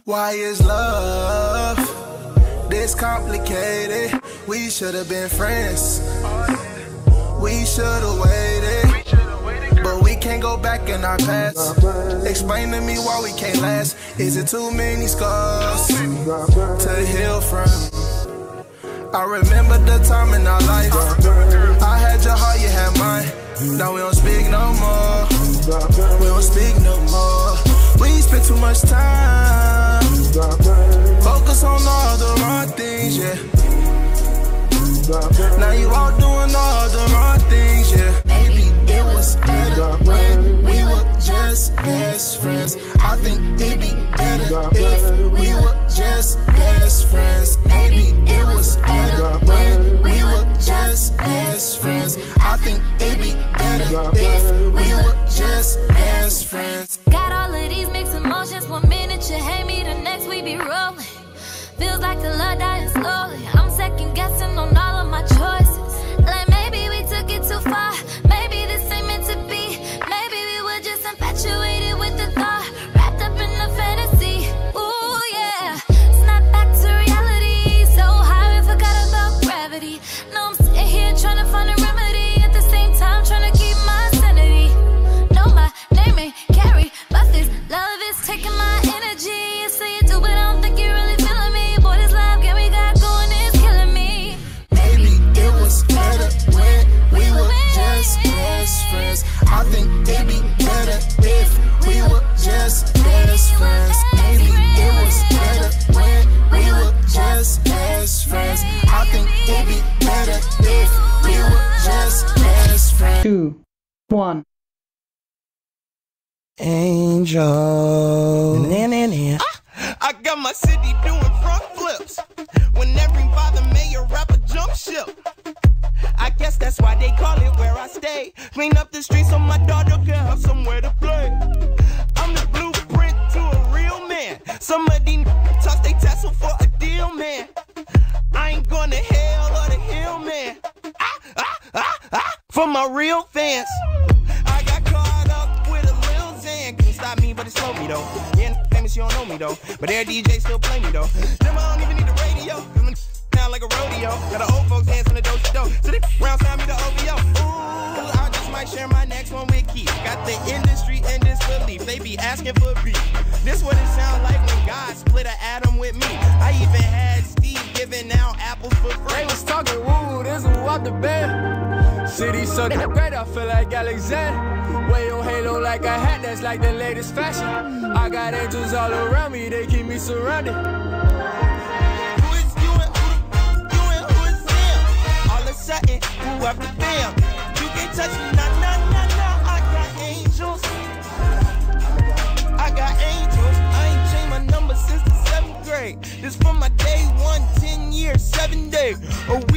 Why is love this complicated? We should have been friends. We should have waited, but we can't go back in our past. Explain to me why we can't last. Is it too many scars to heal from? I remember the time in our life. I had your heart, you had mine. Now we don't speak no more. We don't speak no more. We spend too much time. Focus on all the wrong things, yeah. Now you all doing all the wrong things, yeah. Maybe it was better when we were just best friends. I think it'd be better if we were just best friends. Maybe it was better when we were just best friends. I think it'd be better if we were just best friends. Got all of these mixed emotions. 1 minute you hate me, the next we be rolling. Feels like the love dying slowly. I'm second guessing on all of my choices. Like maybe we took it too far. Maybe this ain't meant to be. Maybe we were just infatuated with the thought, wrapped up in the fantasy. Ooh yeah. Snap back to reality. So high we forgot about gravity. Now I'm sitting here trying to find a remedy. At the same time trying to keep my sanity. No, my name ain't Carrie, but this love is taking my energy. You say you do, but I don't think you really feeling me. Boy, this love game we got going is killing me. Maybe it was better when we were just best friends. I think it'd be better if we were just best friends. Maybe it was better when we were just best friends. I think it'd be better if we were just best friends. 2, 1. Angel. I got my city doing front flips. When every father mayor rapper jump ship. I guess that's why they call it where I stay. Clean up the streets so my daughter can have somewhere to play. I'm the blueprint to a real man. Some of these toss they tassel for a deal, man. I ain't going to hell or the hill, man. For my real fans. I got caught up with a Lil Xan. Couldn't stop me, but it slowed me though. Yeah, famous, you don't know me though. But their DJ still play me though. Them I don't even need the radio. Sound like a rodeo. Got the old folks dancing the do-do. So they round sound me the OVO. Ooh, I just might share my next one with Keith. Got the industry in disbelief. They be asking for beef. This what it sound like when God split an atom with me. I even had Steve giving out apples for free. They was talking, woo, this who up the bed. City so great, I feel like Alexander. Way on Halo like a hat, that's like the latest fashion. I got angels all around me, they keep me surrounded. Something, who up the bam. You can't touch me, nah, nah, nah, nah. I got angels. I got angels. I ain't changed my number since the 7th grade. This from my day 1, 10 years, 7 days. A week.